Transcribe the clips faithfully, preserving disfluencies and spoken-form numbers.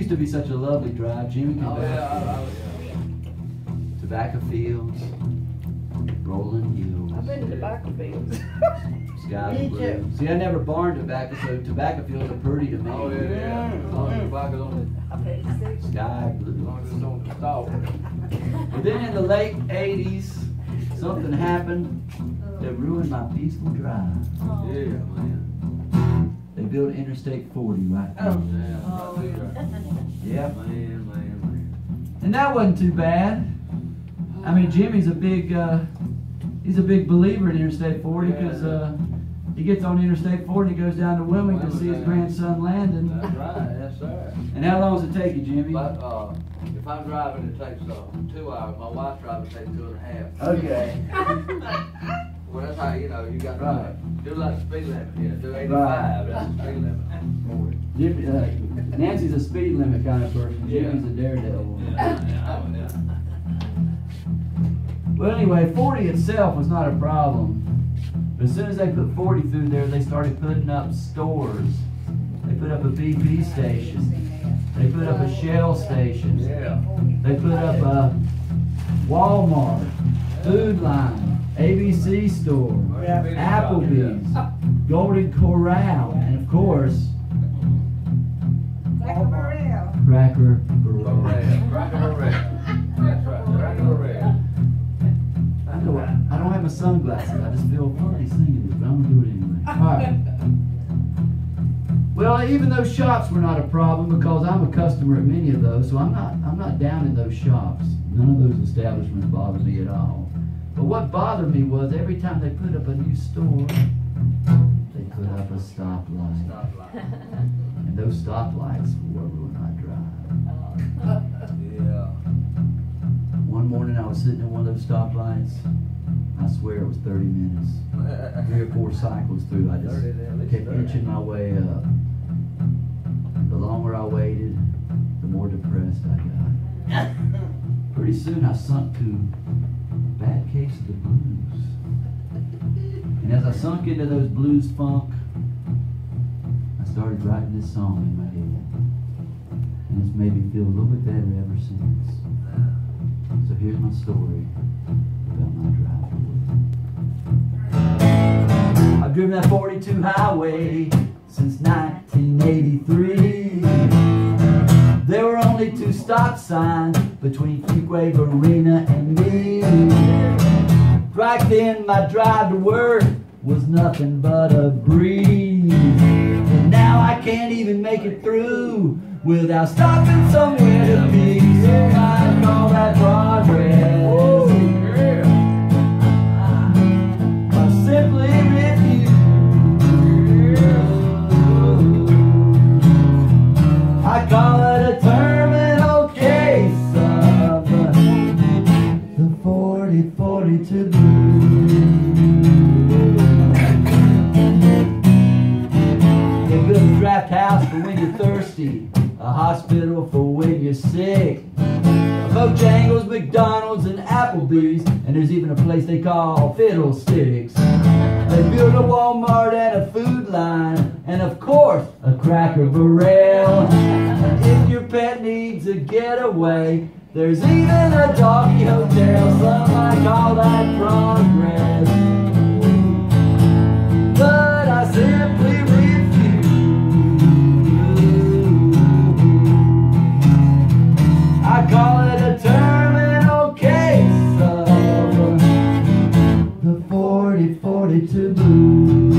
used to be such a lovely drive. Jimmy can Oh, back. yeah, I, I, yeah. Tobacco fields, rolling hills. I've been to tobacco fields. Skies Me blue. too. See, I never barn tobacco, so tobacco fields are pretty to me. Oh, yeah, yeah. As long as the tobacco's on I bet you Sky the, as blue. long as it's on the stalk. But then in the late eighties, something happened that ruined my peaceful drive. Oh. Yeah, man. They built Interstate forty right Oh, there. damn. Oh. Yep. Man, man, man. And that wasn't too bad. I mean, Jimmy's a big, uh, he's a big believer in Interstate forty because uh, he gets on Interstate forty and he goes down to Wilmington to see his grandson Landon. That's right, yes, sir. And how long does it take you, Jimmy? But, uh, if I'm driving, it takes, uh, two hours. My wife's driving, it takes two and a half. Okay. Well, that's how, you know, you got to Right. do like the speed limit, yeah, do eighty-five, that's the speed limit. Jimmy, uh, Nancy's a speed limit kind of person. Yeah. Jimmy's a daredevil. Yeah, yeah, yeah. Well, anyway, forty itself was not a problem. But as soon as they put forty through there, they started putting up stores. They put up a B P station. They put up a Shell station. Yeah. They put up a Walmart, Food Line, A B C store, Applebee's, Golden Corral, and of course, Cracker Barrel. Cracker Barrel. Barrel. Cracker Barrel. That's right, Cracker Barrel. I know I, I don't have my sunglasses. I just feel funny singing this, but I'm gonna do it anyway. All right. Well, even those shops were not a problem because I'm a customer at many of those, so I'm not I'm not down in those shops. None of those establishments bother me at all. But what bothered me was every time they put up a new store, they put up a stoplight. Stoplight. And those stoplights were when I drive. Yeah. One morning I was sitting at one of those stoplights. I swear it was thirty minutes. Three or four cycles through. I just thirty, at least kept thirty. inching my way up. The longer I waited, the more depressed I got. Pretty soon I sunk to a bad case of the blues. And as I sunk into those blues funk, I started writing this song in my head. And it's made me feel a little bit better ever since. So here's my story about my drive to work. I've driven that forty-two highway since nineteen eighty-three. There were only two stop signs between Fuquay Arena and me. Right then my drive to work was nothing but a breeze. And now I can't even make it through without stopping somewhere to be. So I call that progress. I simply refuse. I call it a terminal case of the forty forty-two blues. They built a draft house for when you're thirsty, a hospital for when you're sick, Bojangles, McDonald's, and Applebee's, and there's even a place they call Fiddlesticks. They built a Walmart and a Food Line, and of course, a Cracker Barrel. And if your pet needs a getaway, there's even a doggy hotel. Some might call that progress, but I simply refuse. I call it a terminal case of the forty forty-two blues.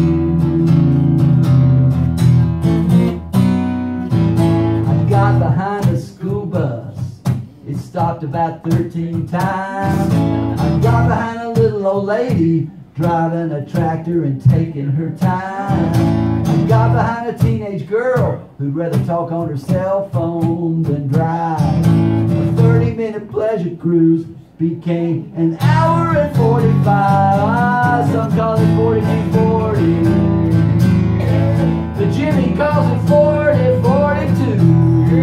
I got behind a school bus. It stopped about thirteen times. I got behind a little old lady driving a tractor and taking her time. I got behind a teenage girl who'd rather talk on her cell phone than drive. A thirty minute pleasure cruise became an hour and forty-five. Some call it forty-two forty, but Jimmy calls it forty forty-two.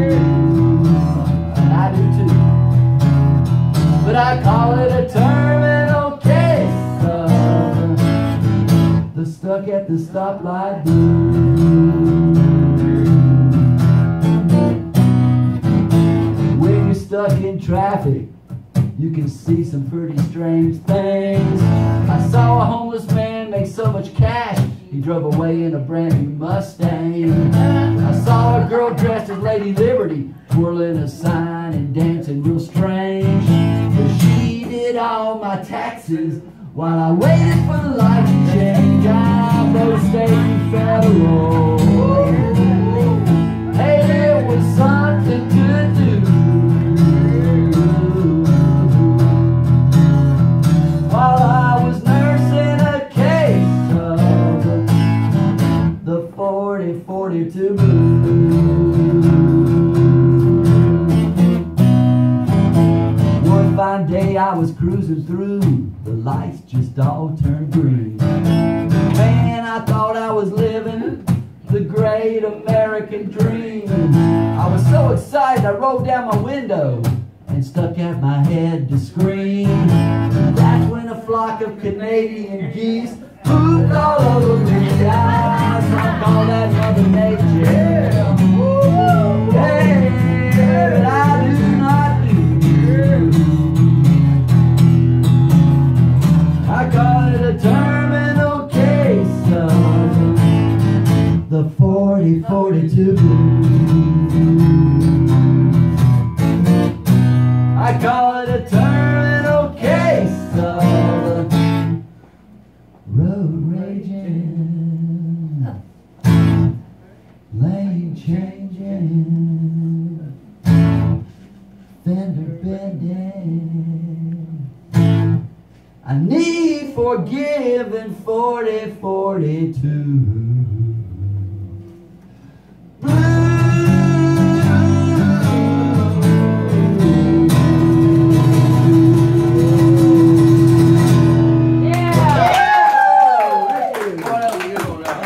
And I do too. But I call it a terminal case of the stuck at the stoplight blues. stuck in traffic, you can see some pretty strange things. I saw a homeless man make so much cash, he drove away in a brand new Mustang. I saw a girl dressed as Lady Liberty, twirling a sign and dancing real strange. But she did all my taxes while I waited for the light to change. I rode state and federal. Hey, it was something to do. While I was nursing a case of the forty forty-two blues. One fine day I was cruising through, the lights just all turned green. Man, I thought I was living the great American dream. I was so excited I rolled down my window and stuck out my head to scream. That's when a flock of Canadian geese pooped all over me. I call that Mother Nature. Hey, but I do not do. I call it a terminal case of the forty forty-two blues. I call it a terminal case of road raging, lane changing, fender bending. I need forgiving forty forty-two.